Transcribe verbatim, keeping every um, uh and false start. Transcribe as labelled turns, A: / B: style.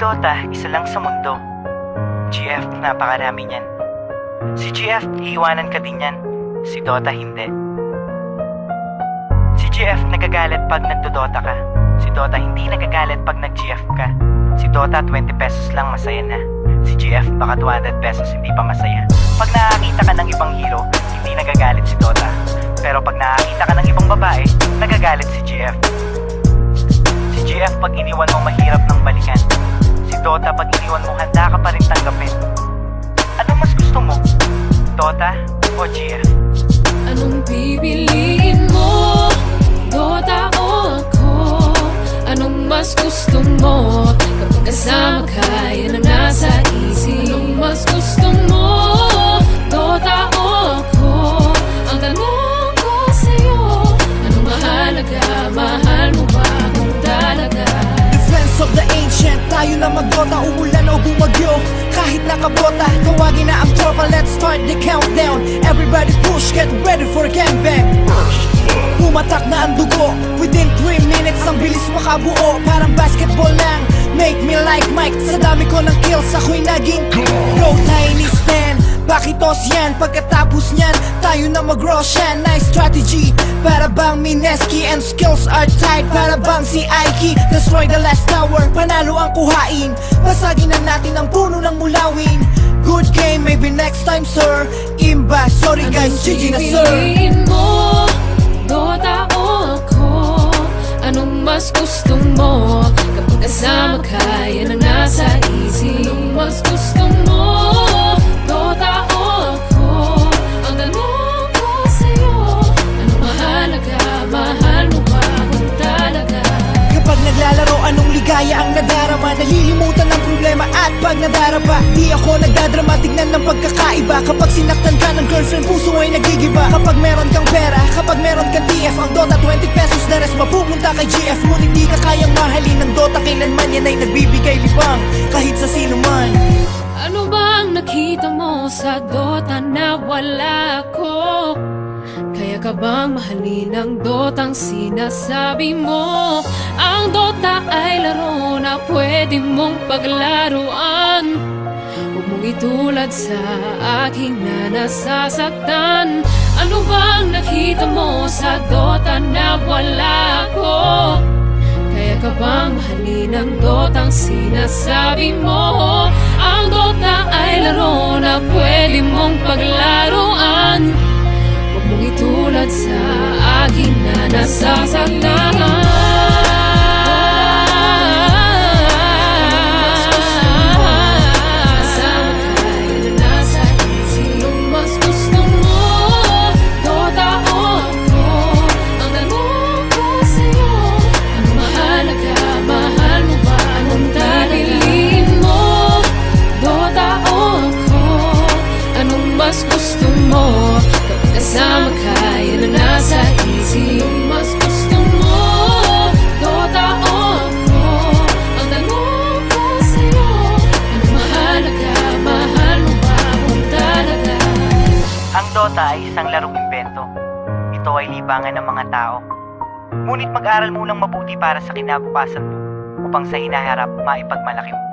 A: Dota, isa lang sa mundo. G F, napakarami niyan. Si G F, iiwanan ka din yan. Si Dota, hindi. Si G F, nagagalit pag nagdodota ka. Si Dota, hindi nagagalit pag nag-G F ka. Si Dota, twenty pesos lang, masaya na. Si G F, baka two hundred pesos, hindi pa masaya. Pag nakakita ka ng ibang hero, hindi nagagalit si Dota. Pero pag nakakita ka ng ibang babae, nagagalit si G F. Si G F, pag iniwan mo, mahirap ng balikan. Si Dota, pag iniwan mo, handa ka pa rin tanggapin. Anong mas gusto mo? Dota o G F?
B: Anong pipiliin mo? Dota o ako? Anong mas gusto mo? Kapag kasama ka, yan ang nasa isip. Anong mas gusto mo? Dota o ako? Ang tanong ko sa'yo, anong mahalaga? Mahal mo ba kung talaga?
C: Defense of the ancient, tayo na mag-Dota, umulan o bumagyo. Kahit nakabota, tawagin na ang tropa. Let's start the countdown. Everybody push, get ready for gangbang. Pumatak na ang dugo. Within three minutes, ang bilis makabuo. Parang basketball lang, make me like Mike. Sa dami ko ng kills, ako'y naging Go tiny stand, pakitos yan. Pagkatapos nyan, tayo na mag-Roshan. Nice strategy, para bang Mineski. And skills are tight, para bang si Aiki. Destroy the last tower, panalo ang kuhain. Basagin na natin ang puno ng mulawin. Good game, maybe next time sir. Imba, sorry guys, G G na sir.
B: Anong mo? Dota o ako? Anong mas gusto mo? Kapag kasama ka, yan ang nasa isip. Anong mas gusto mo? Dota o ako? Ang tanong ko sa'yo, anong mahalaga? Mahal mo ba kung talaga?
C: Kapag naglalaro, anong ligaya ang nadarama? Nalilimutan ng problema at pag nadarapa, di ako nagdadrama, tignan ng pagkakaiba. Kapag sinaktan ka ng girlfriend, puso ay nagigiba. Kapag meron kang pera, kapag meron kang T F, ang Dota twenty pesos, na rest mapupunta kay G F. Ngunit di ka kayang mahalin ng Dota, kailanman yan ay nagbibigay libang kahit sa sino man.
B: Ano bang nakita mo sa Dota na wala ko? Kaya ka bang mahalin ang Dotang sinasabi mo? Ang Dota ay laro na pwede mong paglaruan. Huwag mong itulad sa aking na nasasaktan. Ano bang nakita mo sa Dota na wala ko? Kaya ka bang mahalin ang Dotang sinasabi mo? Ang Dota ay laro na pwede mong paglaruan. Huwag mong itulad sa akin na nasasaktan. Mas gusto mo kapag kasama ka, yan ang nasa isip. Mas gusto mo, Dota o ako? Ang tanong ko sa'yo, ano mahalaga? Mahal mo ba kung talaga?
A: Ang Dota ay isang larong imbento. Ito ay libangan ng mga tao. Ngunit mag-aral munang mabuti para sa kinabukasan mo upang sa hinaharap maipagmalaki mo.